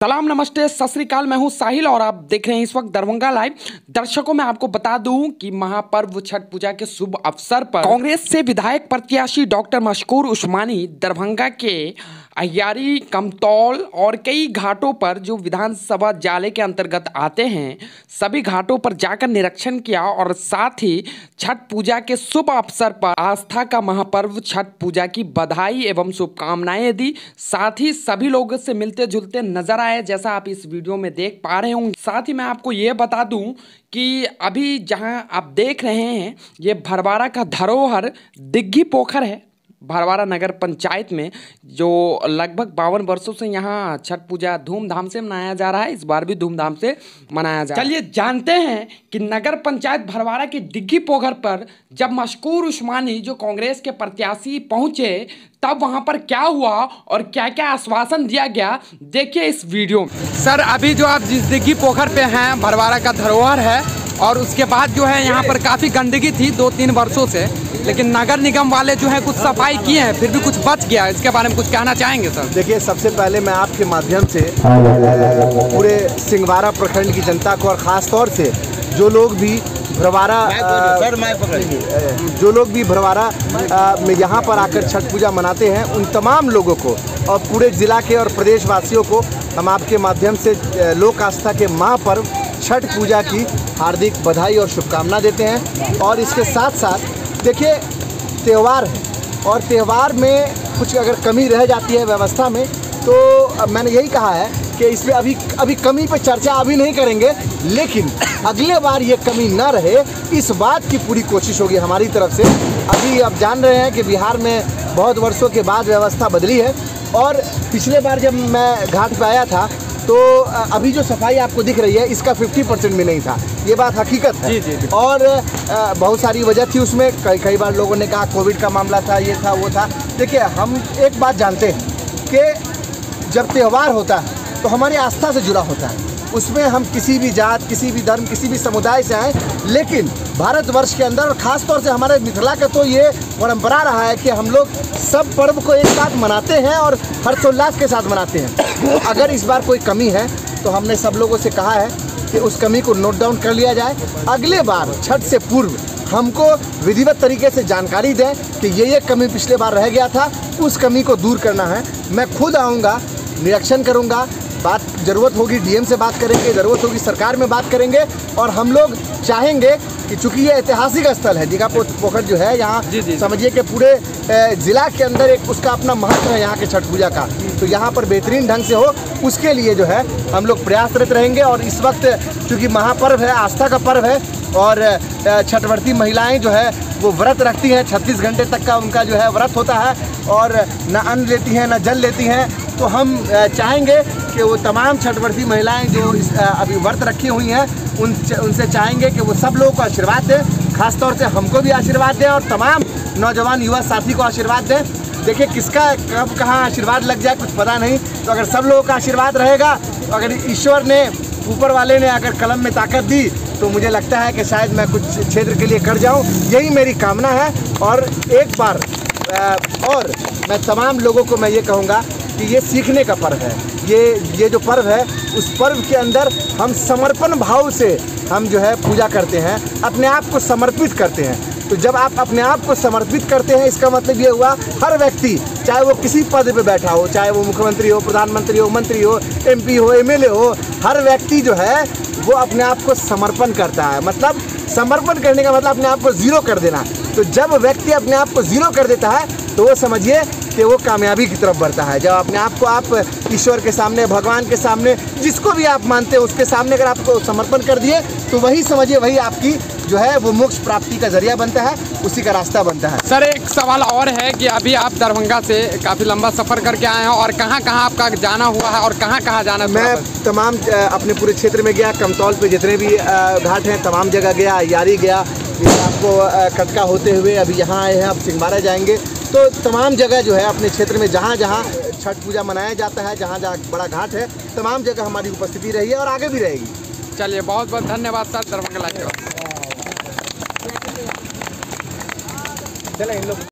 सलाम नमस्ते सत श्री अकाल। मैं हूं साहिल और आप देख रहे हैं इस वक्त दरभंगा लाइव। दर्शकों मैं आपको बता दूं कि महापर्व छठ पूजा के शुभ अवसर पर कांग्रेस से विधायक प्रत्याशी डॉक्टर मशकूर उस्मानी दरभंगा के अहियारी, कमतौल और कई घाटों पर जो विधानसभा जाले के अंतर्गत आते हैं सभी घाटों पर जाकर निरीक्षण किया और साथ ही छठ पूजा के शुभ अवसर पर आस्था का महापर्व छठ पूजा की बधाई एवं शुभकामनाएं दी। साथ ही सभी लोगों से मिलते जुलते नजर आए जैसा आप इस वीडियो में देख पा रहे होंगे। साथ ही मैं आपको ये बता दूं कि अभी जहां आप देख रहे हैं ये भरवारा का धरोहर दिग्घी पोखर है। भरवारा नगर पंचायत में जो लगभग 52 वर्षों से यहाँ छठ पूजा धूमधाम से मनाया जा रहा है, इस बार भी धूमधाम से मनाया जा रहा है। चलिए जानते हैं कि नगर पंचायत भरवारा के दिग्घी पोखर पर जब मशकूर उस्मानी जो कांग्रेस के प्रत्याशी पहुंचे तब वहां पर क्या हुआ और क्या क्या आश्वासन दिया गया, देखिए इस वीडियो में। सर अभी जो आप जिस दिग्घी पोखर पे हैं भरवारा का धरोहर है और उसके बाद जो है यहाँ पर काफ़ी गंदगी थी 2-3 वर्षों से, लेकिन नगर निगम वाले जो है कुछ सफाई किए हैं फिर भी कुछ बच गया, इसके बारे में कुछ कहना चाहेंगे सर? देखिए सबसे पहले मैं आपके माध्यम से पूरे सिंगवारा प्रखंड की जनता को और ख़ास तौर से जो लोग भी भरवारा में यहाँ पर आकर छठ पूजा मनाते हैं उन तमाम लोगों को और पूरे ज़िला के और प्रदेशवासियों को हम आपके माध्यम से लोक आस्था के महापर्व छठ पूजा की हार्दिक बधाई और शुभकामना देते हैं। और इसके साथ साथ देखिए त्यौहार है और त्यौहार में कुछ अगर कमी रह जाती है व्यवस्था में तो मैंने यही कहा है कि इसमें अभी कमी पे चर्चा अभी नहीं करेंगे, लेकिन अगले बार ये कमी ना रहे इस बात की पूरी कोशिश होगी हमारी तरफ से। अभी आप जान रहे हैं कि बिहार में बहुत वर्षों के बाद व्यवस्था बदली है और पिछले बार जब मैं घाट पे आया था तो अभी जो सफाई आपको दिख रही है इसका 50% भी नहीं था, ये बात हकीकत है। जी। और बहुत सारी वजह थी उसमें, कई बार लोगों ने कहा कोविड का मामला था, ये था वो था। देखिए हम एक बात जानते हैं कि जब त्यौहार होता है तो हमारी आस्था से जुड़ा होता है, उसमें हम किसी भी जात, किसी भी धर्म, किसी भी समुदाय से आए, लेकिन भारतवर्ष के अंदर और ख़ास तौर से हमारे मिथिला का तो ये परंपरा रहा है कि हम लोग सब पर्व को एक साथ मनाते हैं और हर्षोल्लास के साथ मनाते हैं। तो अगर इस बार कोई कमी है तो हमने सब लोगों से कहा है कि उस कमी को नोट डाउन कर लिया जाए। अगले बार छठ से पूर्व हमको विधिवत तरीके से जानकारी दें कि ये कमी पिछले बार रह गया था, उस कमी को दूर करना है। मैं खुद आऊँगा, निरीक्षण करूँगा, बात ज़रूरत होगी डीएम से बात करेंगे, ज़रूरत होगी सरकार में बात करेंगे। और हम लोग चाहेंगे कि चूँकि ये ऐतिहासिक स्थल है दिघा पोखर जो है यहाँ, समझिए कि पूरे ज़िला के अंदर एक उसका अपना महत्व है यहाँ के छठ पूजा का, तो यहाँ पर बेहतरीन ढंग से हो उसके लिए जो है हम लोग प्रयासरत रहेंगे। और इस वक्त चूँकि महापर्व है, आस्था का पर्व है और छठवर्ती महिलाएं जो है वो व्रत रखती हैं, 36 घंटे तक का उनका जो है व्रत होता है और न अन्न लेती हैं न जल लेती हैं। तो हम चाहेंगे कि वो तमाम छठवर्ती महिलाएं जो अभी व्रत रखी हुई हैं उनसे चाहेंगे कि वो सब लोगों को आशीर्वाद दें, खास तौर से हमको भी आशीर्वाद दें और तमाम नौजवान युवा साथी को आशीर्वाद दें। देखिए किसका कब कहाँ आशीर्वाद लग जाए कुछ पता नहीं, तो अगर सब लोगों का आशीर्वाद रहेगा, तो अगर ईश्वर ने, ऊपर वाले ने अगर कलम में ताकत दी तो मुझे लगता है कि शायद मैं कुछ क्षेत्र के लिए कर जाऊं, यही मेरी कामना है। और एक बार और मैं तमाम लोगों को मैं ये कहूँगा कि ये सीखने का पर्व है, ये जो पर्व है उस पर्व के अंदर हम समर्पण भाव से हम जो है पूजा करते हैं, अपने आप को समर्पित करते हैं। तो जब आप अपने आप को समर्पित करते हैं इसका मतलब ये हुआ हर व्यक्ति, चाहे वो किसी पद पे बैठा हो, चाहे वो मुख्यमंत्री हो, प्रधानमंत्री हो, मंत्री हो, एमपी हो, एमएलए हो, हर व्यक्ति जो है वो अपने आप को समर्पण करता है। मतलब समर्पण करने का मतलब अपने आप को ज़ीरो कर देना। तो जब व्यक्ति अपने आप को ज़ीरो कर देता है तो वो समझिए कि वो कामयाबी की तरफ बढ़ता है। जब अपने आप को आप ईश्वर के सामने, भगवान के सामने, जिसको भी आप मानते हो उसके सामने अगर आपको समर्पण कर दिए तो वही समझिए वही आपकी जो है वो मोक्ष प्राप्ति का जरिया बनता है, उसी का रास्ता बनता है। सर एक सवाल और है कि अभी आप दरभंगा से काफ़ी लंबा सफ़र करके आए हैं और कहाँ कहाँ आपका जाना हुआ है और कहाँ कहाँ जाना? मैं तमाम अपने पूरे क्षेत्र में गया, कमतौल पे जितने भी घाट हैं तमाम जगह गया, अहियारी गया, आपको कटका होते हुए अभी यहाँ आए हैं, अब सिंगवारा जाएंगे। तो तमाम जगह जो है अपने क्षेत्र में जहाँ जहाँ छठ पूजा मनाया जाता है, जहाँ जहाँ बड़ा घाट है, तमाम जगह हमारी उपस्थिति रही है और आगे भी रहेगी। चलिए बहुत बहुत धन्यवाद सर दरभंगा लाइव। चलें इन लोग